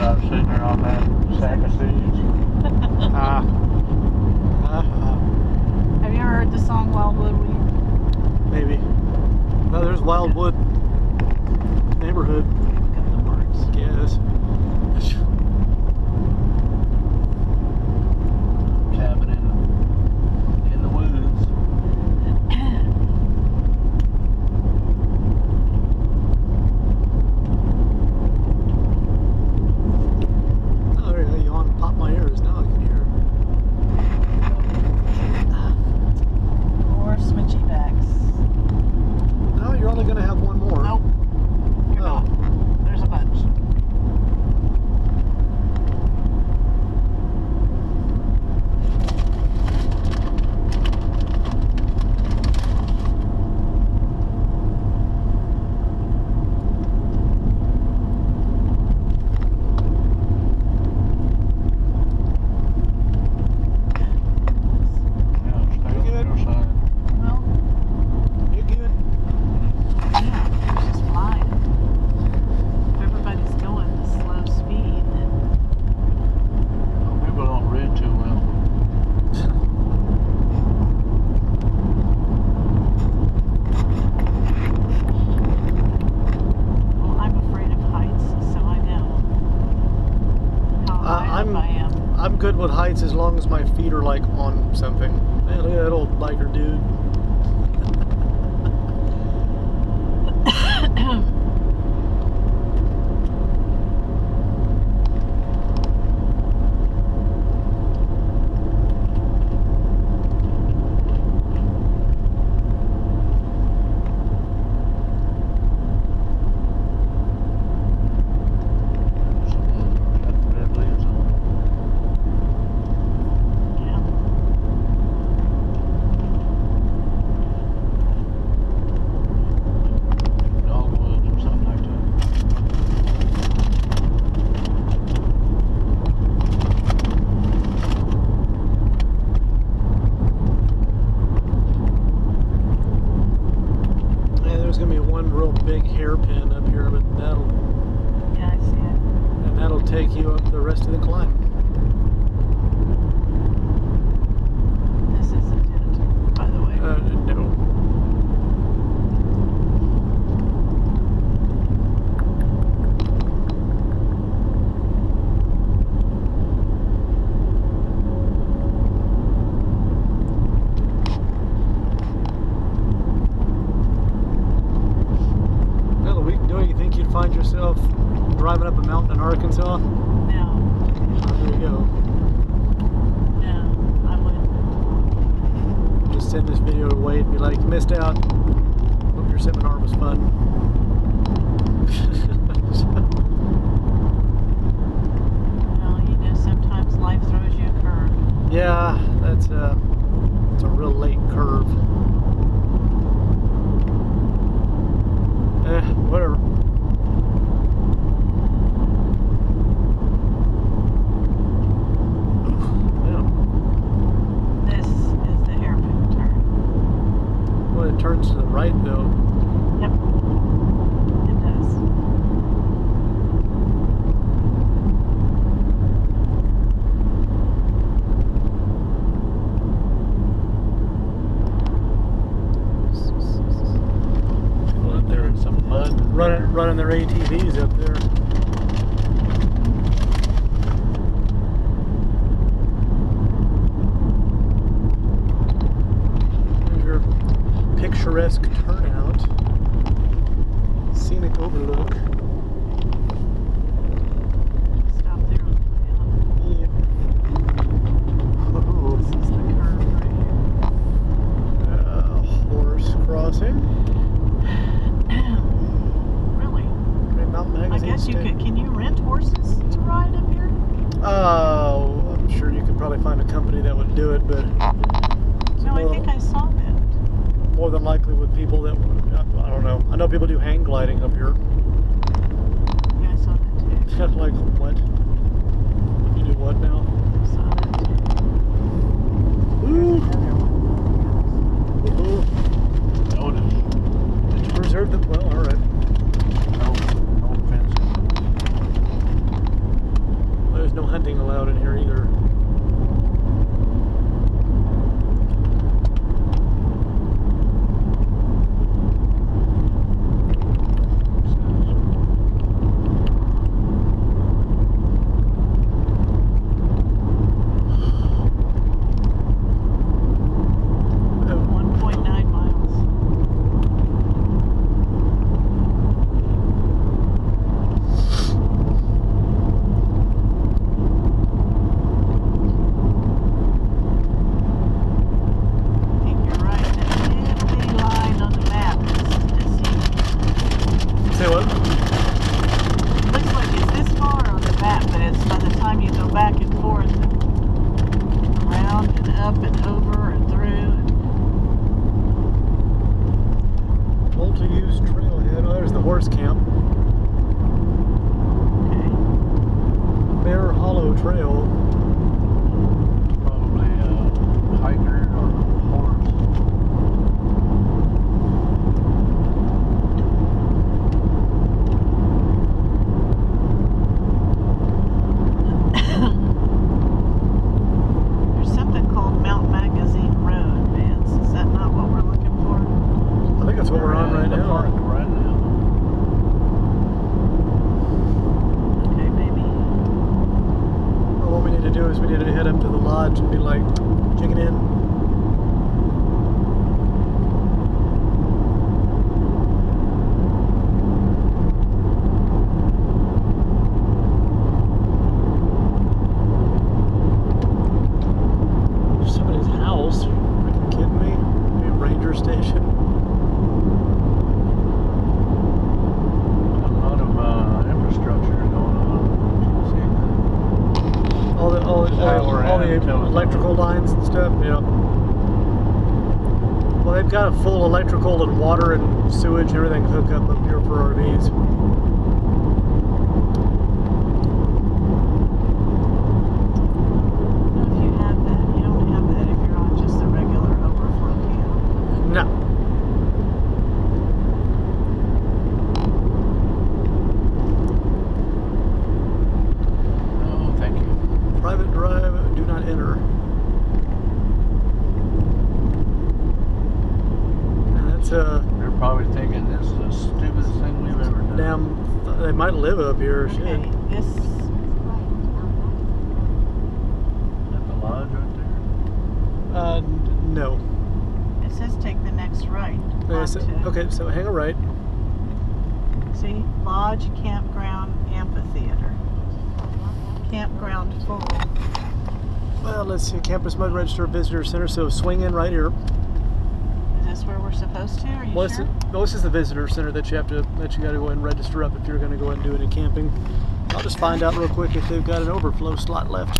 was sitting there on that sack of seeds. Have you ever heard the song Wildwood Weed? Maybe. No, there's Wildwood neighborhood. Got the words. Yes. Cabin in the woods. Oh, there you want to pop my ears. Now I can hear. More switchy backs. No, you're only going to have one more. Nope. You're Oh. not. There's a bunch. Yeah, stay on your side. Well, You good? yeah, it's just flying. If everybody's going at slow speed, then People don't read too well. well, I'm afraid of heights, so I know how high up I am. I'm good with heights as long as my feet are like on something. Man, look at that old biker dude. Got the red leaves on. Yeah. Dogwoods or something like that. Yeah, there's gonna be one real big hairpin up here, but Yeah, I see it. that'll take you up the rest of the climb. This isn't it, by the way. No. Well, a week ago, you think you'd find yourself driving up a mountain in Arkansas? No, There you go. no, I wouldn't. Just send this video away and be like, missed out. Hope your seminar was fun. Well, you know, sometimes life throws you a curve. Yeah, it's a real late curve. Whatever. Yeah. This is the hairpin turn. Well, it turns to the right though. Yep, it does. People up there in some mud. Running their ATVs up there. There's your picturesque turnout. Scenic overlook. Stop there on the way out. Yep. Oh, This is the curve right horse crossing. here. Really? Great Mountain I Magazine. guess you stamp. could. Can you rent horses to ride up here? Oh, I'm sure you could probably find a company that would do it, but No, I think I saw that. more than likely with people that I don't know. I know people do hang gliding up here. Yeah, I saw that too. Like what? You do what now? I saw that too. Ooh. There's another one. Ooh. Notice. Did you preserve them? Well, all right. No fencing. you what? Looks like it's this far on the map, but it's by the time you go back and forth and around and up and over and through. Multi-use trailhead. Oh, there's the horse camp. Okay. Bear Hollow Trail. Probably a hiker or a horse. There's something called Mount Magazine Road, Vance. Is that not what we're looking for? I think that's what we're on right in the park now. right now. Okay, maybe. Well, what we need to do is we need to head up to the lodge and be like, check it in. There's somebody's house. Are you kidding me? Maybe a ranger station. A lot of infrastructure going on. All the Power all the and telephone. electrical lines and stuff. Yeah. Well, they've got a full electrical and water and sewage and everything hook up here for RVs. If you have that, you don't have that if you're on just the regular overflow camp. No. Oh, thank you. Private drive, do not enter. And that's They're probably thinking this is the stupidest thing we've ever done. damn. They might live up here. Okay, Shit. this, At the lodge right No. it says take the next right. Okay, so hang a right. See, Lodge, Campground, Amphitheater. Campground full. Well, let's see. Campus Mud Register Visitor Center. So swing in right here. Is this where we're supposed to? Are you Well, sure? this is the visitor center that you got to go ahead and register up if you're going to go ahead and do any camping. I'll just find out real quick if they've got an overflow slot left.